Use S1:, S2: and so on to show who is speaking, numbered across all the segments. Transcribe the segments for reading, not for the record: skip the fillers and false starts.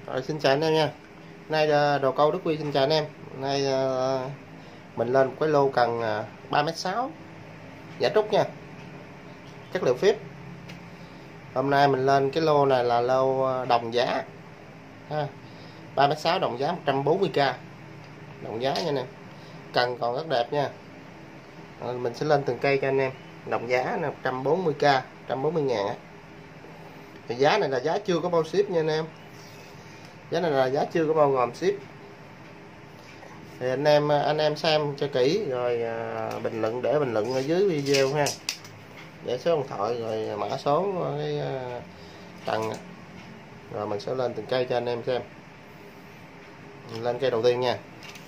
S1: Rồi, xin chào anh em nha. Nay đồ câu Đức Huy xin chào anh em. Nay mình lên một cái lô cần 3m6 giả trúc nha, chất liệu phíp. Hôm nay mình lên cái lô này là lô đồng giá ha. 3m6 đồng giá 140k, đồng giá nha anh em. Cần còn rất đẹp nha. Mình sẽ lên từng cây cho anh em. Đồng giá là 140k, 140.000 á. Thì giá này là giá chưa có bao ship nha anh em. Giá này là giá chưa có bao gồm ship. Thì anh em xem cho kỹ rồi bình luận, để bình luận ở dưới video ha, để số điện thoại rồi mã số cái tầng, rồi mình sẽ lên từng cây cho anh em xem. Mình lên cây đầu tiên nha.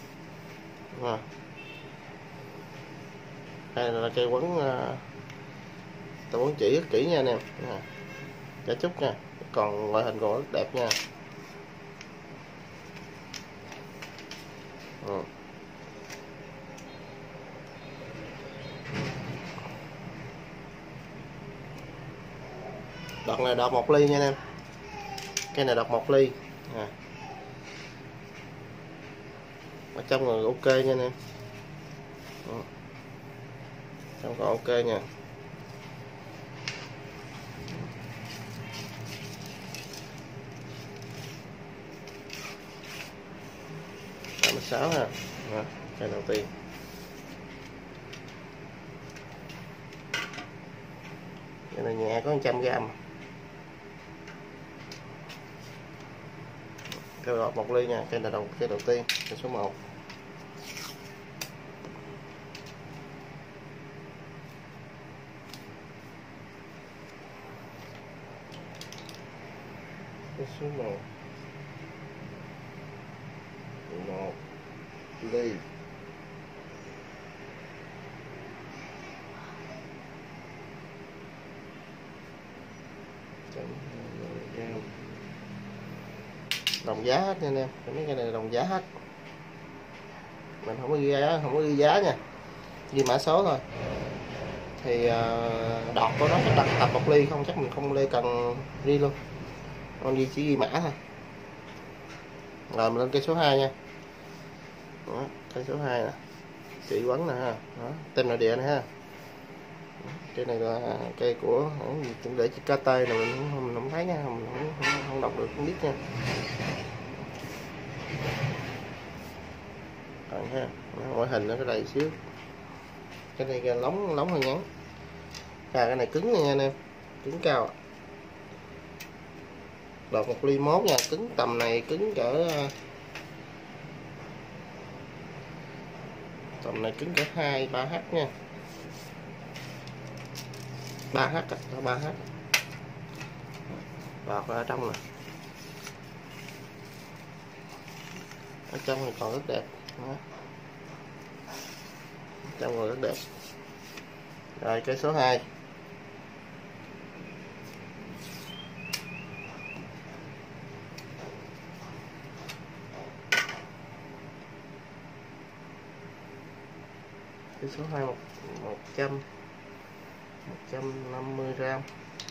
S1: Đây là cây quấn, tôi quấn chỉ rất kỹ nha anh em. Giả trúc nha, còn ngoại hình còn rất đẹp nha. Đọt này đọt 1 ly nha anh em. Cây này đọt 1 ly. Ở trong rồi ok nha anh em. Trong còn ok nha. Đó, 6 ha. Đó, cây đầu tiên. Cái này nhẹ có 100g. Cây đọt 1 ly nha, cây này cây đầu tiên, cây số 1. Cây số 1. 1 ly. Đồng giá hết nha anh em, mấy cái này là đồng giá hết. Mình không có ghi giá, không có ghi giá nha, ghi mã số thôi. Thì đọt của nó chắc đặt tập 1 ly không, chắc mình không lê cần ghi luôn, con ghi chỉ ghi mã thôi. Rồi mình lên cây số 2 nha. Đó, cây số 2 nè, chỉ quấn nè ha. Đó, tem nội địa này ha. Cái này là cây của chuẩn để chữ KT này, mình không thấy nha, mình không đọc được, không biết nha. Còn ha, ngoại hình nó cái đầy xíu. Cái này lóng hơi ngắn. Cái này cứng nha anh em, cứng cao. Đọt 1 ly 1 nha, cứng tầm này, cứng cỡ tầm này cứng cỡ 2-3h nha. 3h, 3h. Đọt ở trong nè. Ở trong này còn rất đẹp. Đó. Trong rồi rất đẹp. Rồi cây số 2. Cây số 2 150g.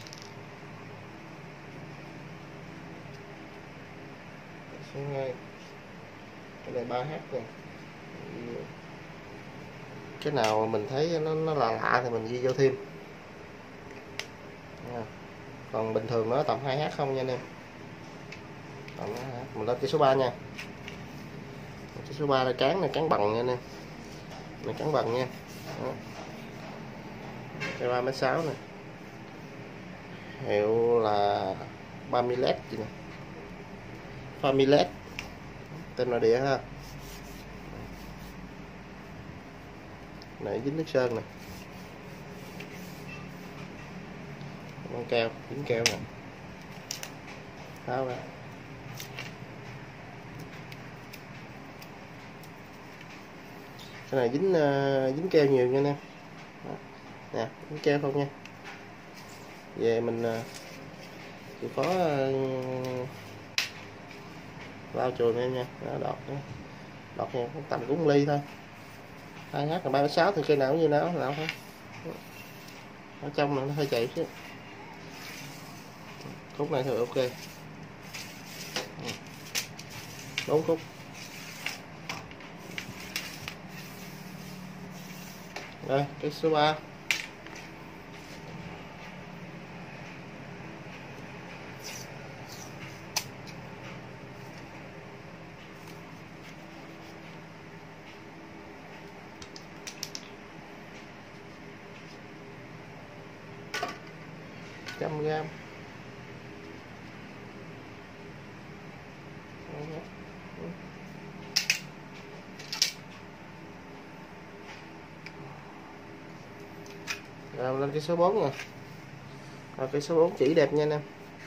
S1: Số 2. Cái này 3h nè. Cái nào mình thấy nó là lạ thì mình ghi vô thêm. Còn bình thường nó tầm 2h không nha anh em. Còn mình lên cái số 3 nha. Cái số 3 là cán này, cán bằng nha anh em. Này cán bằng nha. Đó. Cái 3m6 nè. Hiệu là Familed gì nè. Familed. Tên nội địa ha. Này dính nước sơn nè. Con keo, dính keo nè. Tháo ra. Cái này dính keo nhiều nha anh em. Nè, dính keo không nha. Về mình chịu khó lau chùi em nha. Đó, đọt nha, tầm cũng ly thôi. 2h là 3m6 thì cây nào cũng như nào thôi. Ở trong này nó hơi chạy chứ. Khúc này thì ok. 4 khúc. Đây cái số 3. Trăm gram. Rồi lên cái số 4 nè. Rồi cái số 4 chỉ đẹp nha anh em.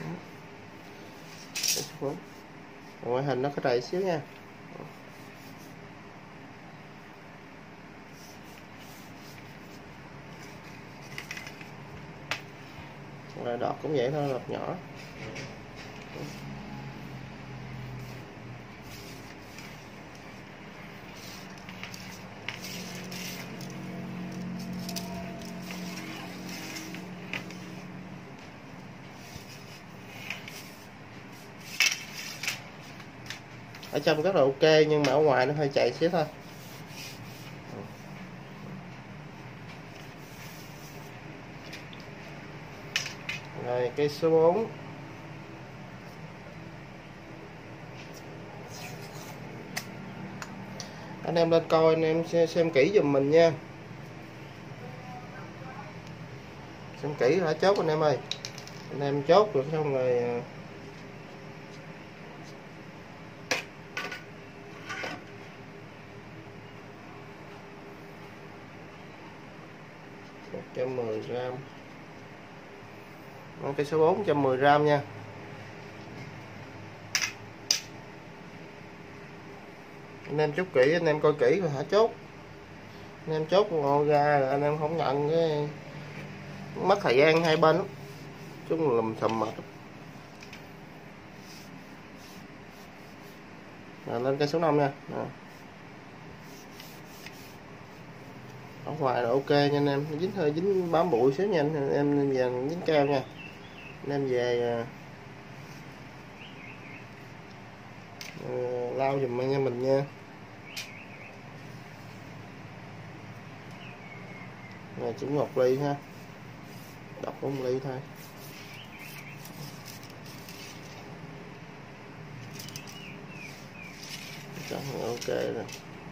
S1: Cái số 4. Ngoại hình nó có trầy xíu nha. Rồi đọt cũng vậy thôi, đọt nhỏ. Ở trong rất là ok nhưng mà ở ngoài nó hơi chạy xíu thôi. Rồi cây số 4. Anh em lên coi anh em xem kỹ giùm mình nha. Xem kỹ rồi chốt anh em ơi. Anh em chốt được xong rồi 110g. Cây số 4 110g nha. Anh em chốt kỹ, anh em coi kỹ rồi hả chốt. Anh em chốt ngồi ra rồi anh em không nhận cái mất thời gian hai bên lắm. Chúng lùm xùm mệt. Rồi lên cây số 5 nha. Rồi. Ở ngoài là ok nha anh em, dính hơi dính bám bụi xíu nha anh em, về dính keo nha anh em, về lau giùm nha mình nha. Này chỉ 1 ly ha, đọc 1 ly thôi. Ok rồi.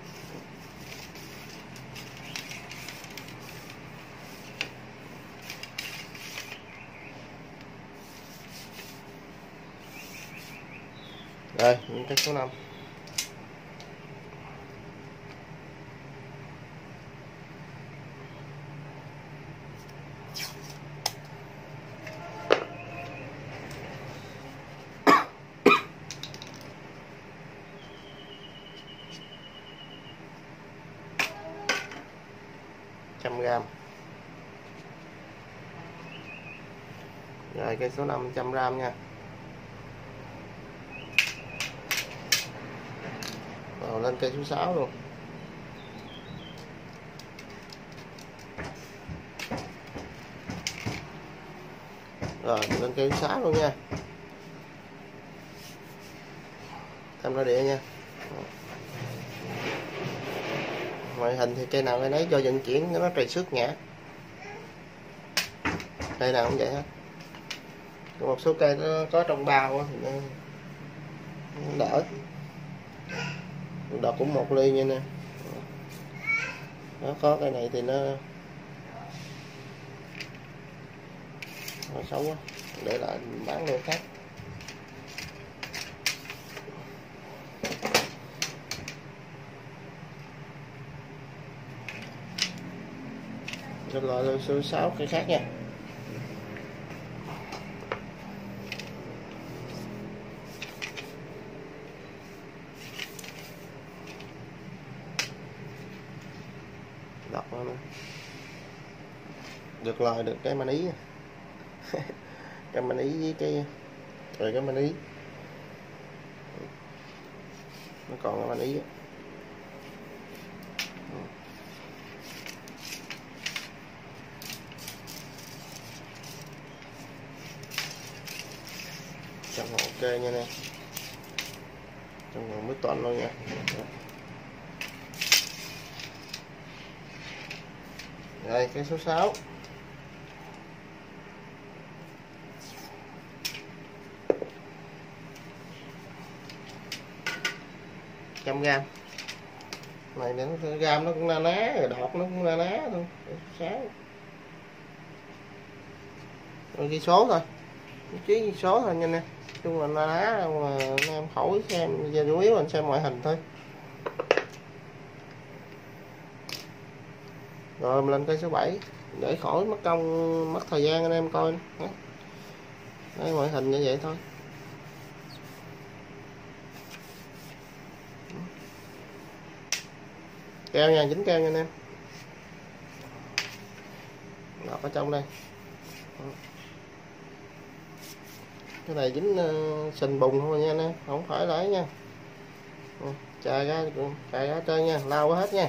S1: Rồi, những cái số 5. Trăm gram. Rồi cây số 500g nha. Rồi lên cây số 6 luôn. Rồi lên cây số 6 luôn nha. Thêm ra địa nha. Ngoại hình thì cây nào cây nấy do vận chuyển nó trầy xước nhả. Cây nào cũng vậy hết. Một số cây nó có trong bao thì nó đỡ. Đọt cũng 1 ly nha nè. Nó có cái này thì nó xấu quá, để lại bán đồ khác. Rồi loại số 6 cây khác nha. Đọc nữa. Được lời được cái mani. Cái mani với cái rồi cái mani. Nó còn cái mani. Chọn ok nha nè. trong vòng mấy tuần luôn nha. Rồi cái số 6 100g. Này nó gam nó cũng na ná, rồi đọt nó cũng na ná thôi. 6 rồi ghi số thôi, chí ghi số thôi nha nè, chung là na ná đâu mà anh em khỏi xem, giờ chủ yếu anh xem ngoại hình thôi. Rồi mình lên cây số 7 để khỏi mất công mất thời gian anh em coi. Đấy, ngoại hình như vậy thôi. Keo nha, dính keo nha anh em. Lọt ở trong đây. Cái này dính sình bùn thôi nha anh em, không phải lấy nha. Chài ra trên nha, lau qua hết nha.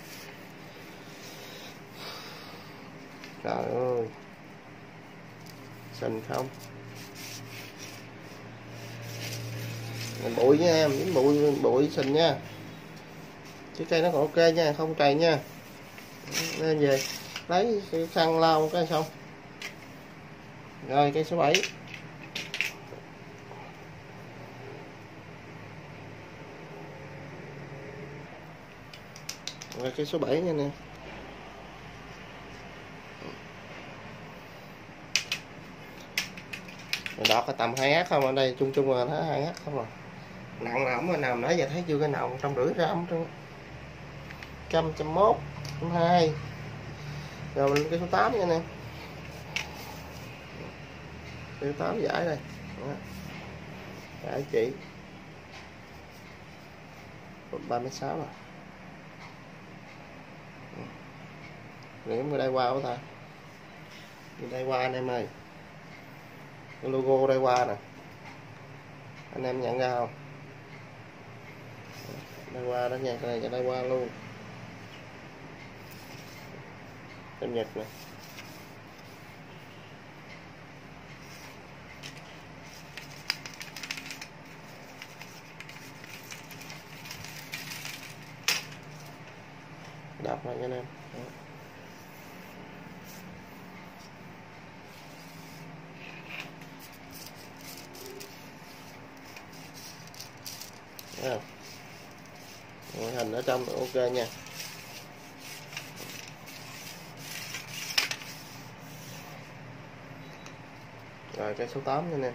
S1: Trời ơi, sình không, bụi nha em, dính bụi sình nha. Cái cây nó còn ok nha, không trầy nha. Nên về lấy khăn lau cái xong. Rồi cây số 7. Rồi cây số 7 nha nè. Đọt là tầm 2h không, ở đây chung chung là thấy 2h không rồi. Nặng là không có nào nãy giờ thấy chưa cái nào 150 gram trong 101, 102. Rồi mình lên cái số 8 nha nè. Cái số 8 giải đây. Đó. Giải chị 36 rồi. Điểm cái đây qua của ta. Đây qua anh em ơi. Cái logo đây qua nè. Anh em nhận ra không? Đây qua đó nha, cái này cho đây qua luôn. Tem Nhật nè. Đọc lại cho anh em. Đó. Ngoại hình ở trong ok nha. Rồi cái số 8 nha nè.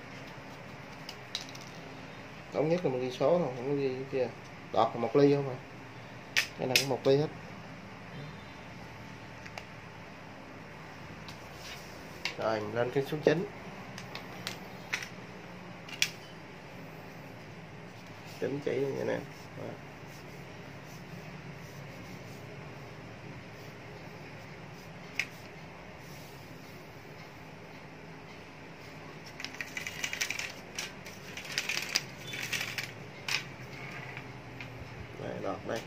S1: Thống nhất là mình ghi số thôi, không có ghi cái kia. Đọt là 1 ly không à. Cái này có 1 ly hết. Rồi mình lên cái số 9. Chỉnh chỉ như vậy nè. Đây, đọt đây.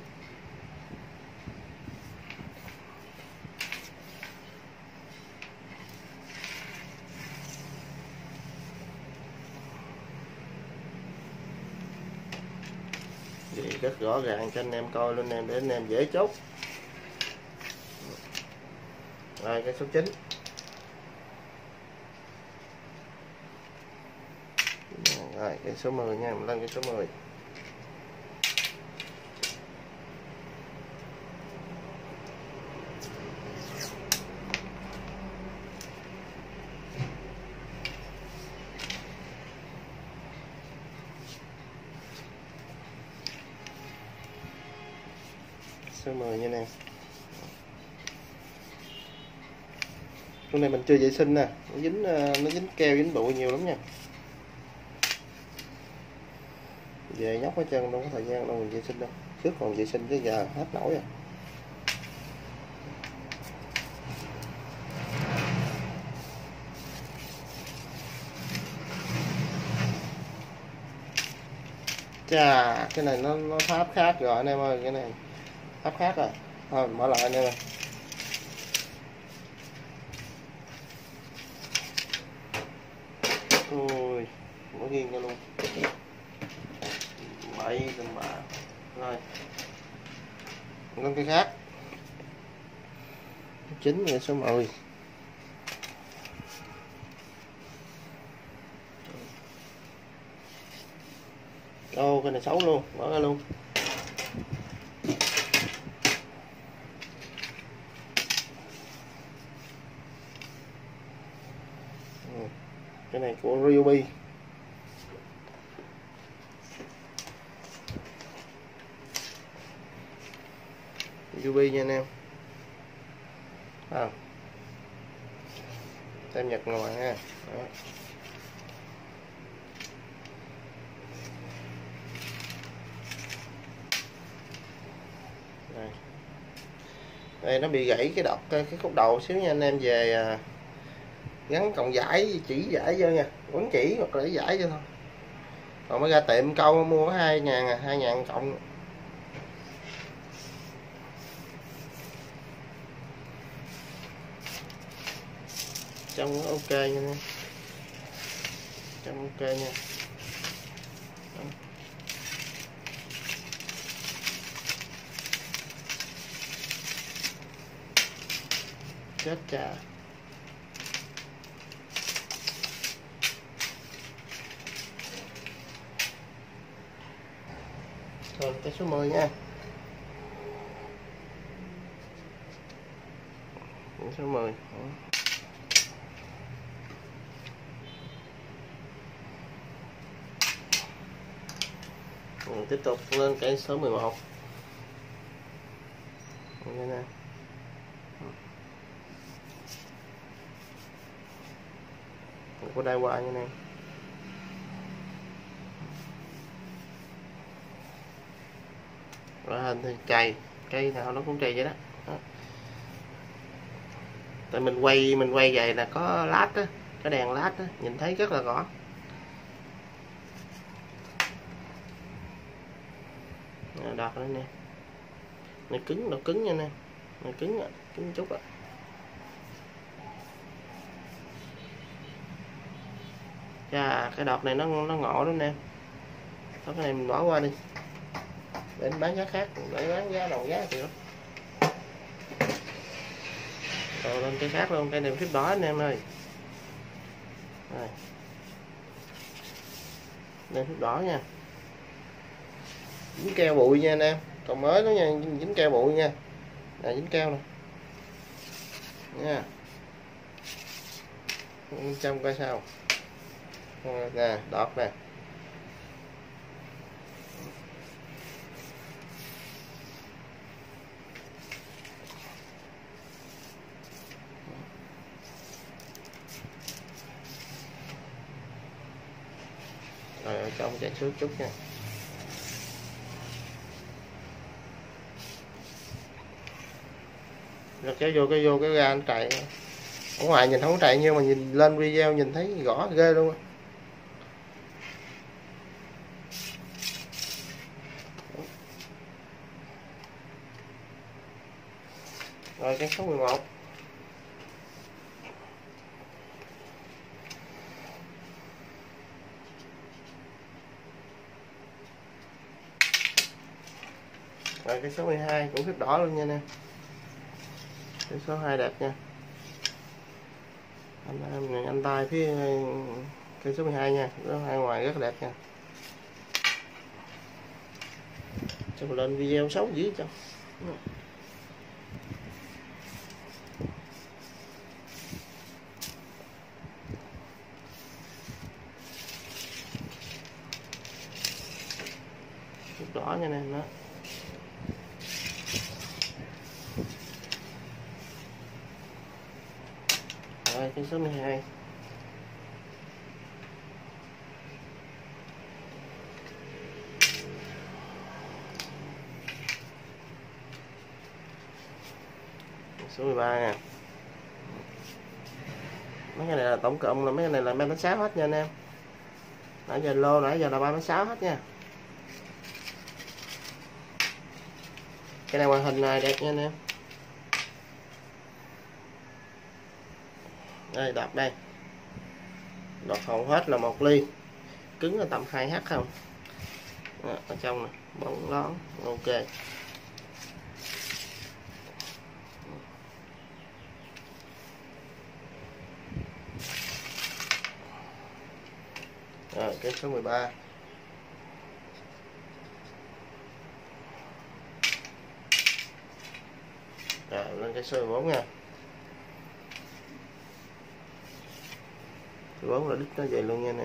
S1: Thì rất rõ ràng cho anh em coi luôn em, để anh em dễ chốt. Rồi cái số 9. Rồi cái số 10 nha, mình lên cái số 10. Số 10 nha nè. Con này mình chưa vệ sinh nè, nó dính keo, dính bụi nhiều lắm nha. Về nhóc hết trơn, đâu có thời gian đâu mình vệ sinh đâu. Trước còn vệ sinh tới giờ hết nổi rồi. Chà, cái này nó pháp khác rồi anh em ơi, cái này pháp khác rồi. Thôi mở lại anh em ơi. Ui, mở nghiêng ra luôn. Bậy 3. Rồi lên cái khác 9 và số 10. Ô cái này xấu luôn, bỏ ra luôn. Cái này của Ryobi. Ryobi nha anh em. Tem Nhật ngoài ha. Đó. Đây nó bị gãy cái cái khúc đầu xíu nha anh em, về gắn cọng vải, chỉ vải vô nha, quấn chỉ hoặc là vải vô thôi. Còn mới ra tiệm câu mua có 2.000 à, 2.000 cộng. Trong ok nha anh. Trong ok nha. Đó. Chết cha. Rồi cái số 10 nha. Cái số 10. Tiếp tục lên cái số 11. Đây nè. Của đai qua nha nè. Rồi hình thì chày, cây nào nó cũng chày vậy đó. Đó. Tại mình quay vậy là có lát á, cái đèn lát á, nhìn thấy rất là rõ. Đọt đó nè. Này cứng, nó cứng nha nè. Này cứng chút á. Chà, cái đọt này nó ngộ lắm nè. Thôi cái này mình bỏ qua đi. Để bán giá khác, để bán giá đầu giá thì đó. Rồi lên cái khác luôn, cây này phím đỏ anh em ơi. Rồi. Đây phím đỏ nha. Dính keo bụi nha anh em, còn mới đó nha, dính keo bụi nha. Nè dính keo nè. Nha. Trong coi sao. Nè, đọt nè. Rồi ở trong chạy xuống chút nha. Rồi kéo vô cái ra anh chạy. Ở ngoài nhìn không có chạy, nhưng mà nhìn lên video nhìn thấy rõ ghê luôn. Rồi cái số 11. Rồi cái số 12 cũng phím đỏ luôn nha nè. Cái số 2 đẹp nha. Anh tay phía cây số 12 nha, số 2 ngoài rất đẹp nha. Cho mình lên video xấu dữ cho. Đỏ nha nè nó. Rồi cái số 12. Số 13 nè. Mấy cái này là tổng cộng là mấy cái này là 3,6 hết nha anh em. Nãy giờ lô nãy giờ là 3,6 hết nha. Cái này màn hình này đẹp nha anh em. Đây đọc đây. Đọt hầu hết là 1 ly. Cứng là tầm 2H không. đó, ở trong này bóng lón ok. Rồi cái số 13. Rồi lên cái số 14 nha. 14 là đích nó vậy luôn nha nè.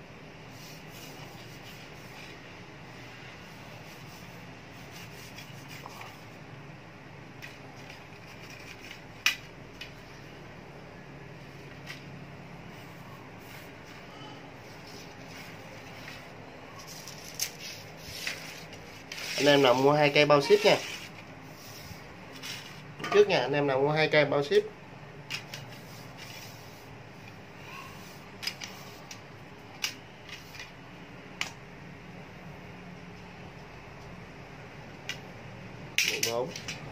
S1: Anh em nào mua 2 cây bao ship nha. Trước nha, anh em nào mua 2 cây bao ship. Bốn.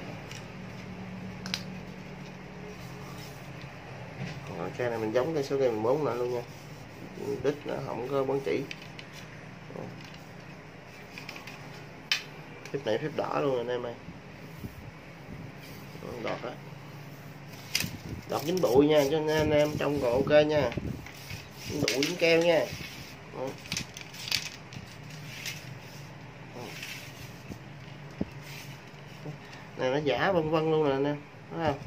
S1: Rồi, cây này mình giống cái số cây 14 nữa luôn nha. Đít nó không có bóng chỉ. Phép này phép đỏ luôn anh em ơi. Đọt đó. Đọt dính bụi nha, cho nên anh em trông còn ok nha. Dính bụi dính keo nha. Này nó giả vân vân luôn nè anh em, thấy không?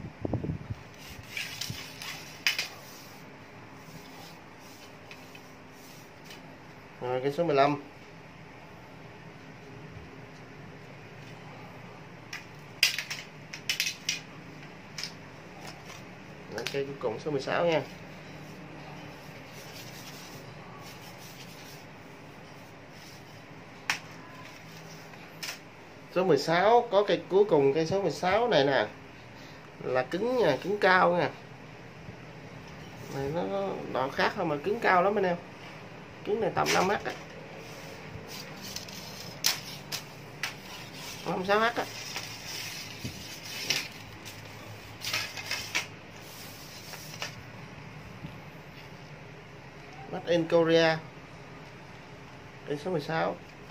S1: Rồi cái số 15. Rồi cái cuối cùng số 16 nha. Số 16 có cây cuối cùng, cây số 16 này nè là cứng nha, cứng cao nha. Này nó đọt khác thôi mà cứng cao lắm anh em. Cứng này tầm 5h á. 5-6h á. Made in Korea. Cây số 16.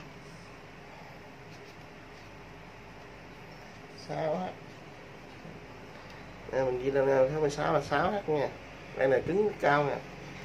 S1: 6h. Đây mình ghi lên số 16 là 6h nha. Đây là cứng cao nè.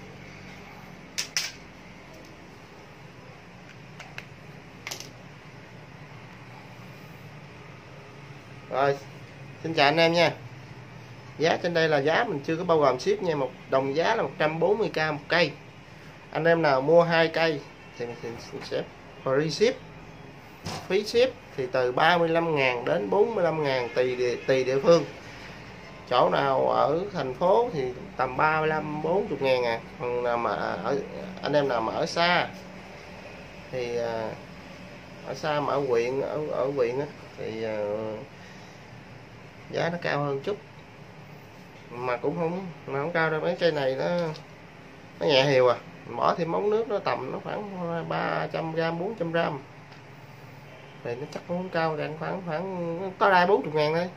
S1: Rồi, xin chào anh em nha. Giá trên đây là giá mình chưa có bao gồm ship nha, một đồng giá là 140k một cây. Anh em nào mua 2 cây thì mình sẽ free ship. Phí ship thì từ 35.000 đến 45.000 tùy địa phương. Chỗ nào ở thành phố thì tầm 35-40 ngàn à. Còn nào mà anh em nào mà ở xa thì ở xa mà ở huyện ở huyện á, thì giá nó cao hơn chút, mà cũng không cao đâu. Mấy cây này nó nhẹ hiều à, bỏ thêm móng nước nó tầm nó khoảng 300g 400g thì nó chắc cũng không cao, khoảng tối đa 40.000 thôi,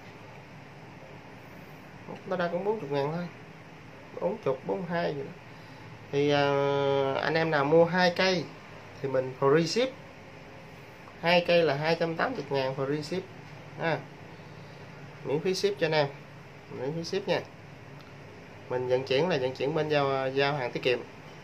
S1: tối đa cũng 40.000 thôi, 40 42 gì đó. Thì anh em nào mua 2 cây thì mình free ship. 2 cây là 280.000 free ship ha. Miễn phí ship cho anh em, miễn phí ship nha. Mình vận chuyển là vận chuyển bên giao hàng tiết kiệm.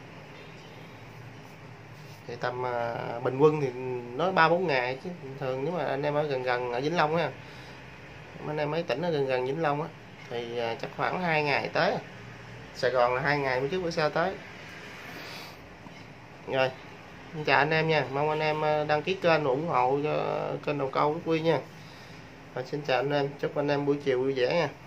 S1: Thì tầm bình quân thì nói 3-4 ngày chứ thường nếu mà anh em ở gần ở Vĩnh Long á, anh em mấy tỉnh ở gần Vĩnh Long á thì chắc khoảng 2 ngày tới. Sài Gòn là 2 ngày bữa trước bữa sau tới. Rồi, xin chào anh em nha, mong anh em đăng ký kênh ủng hộ cho kênh Đầu Câu Đức Huy nha. Và xin chào anh em, chúc anh em buổi chiều vui vẻ nha.